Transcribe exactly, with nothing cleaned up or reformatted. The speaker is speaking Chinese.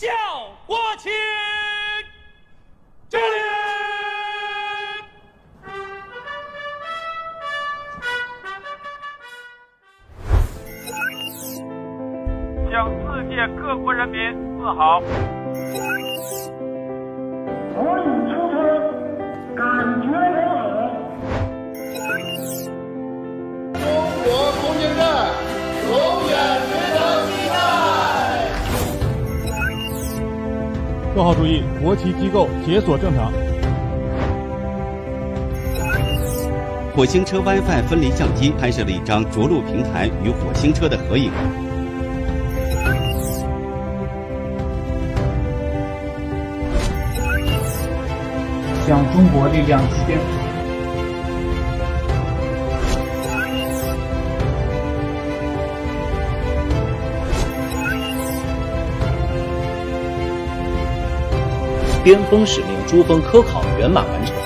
向国旗敬礼。 向世界各国人民自豪。 所以出征，感觉良好。 中国空间站永远值得期待。 做好注意，国旗机构解锁正常。 火星车 WiFi 分离相机拍摄了一张着陆平台与火星车的合影。 向中国力量致敬。 巅峰使命珠峰科考圆满完成。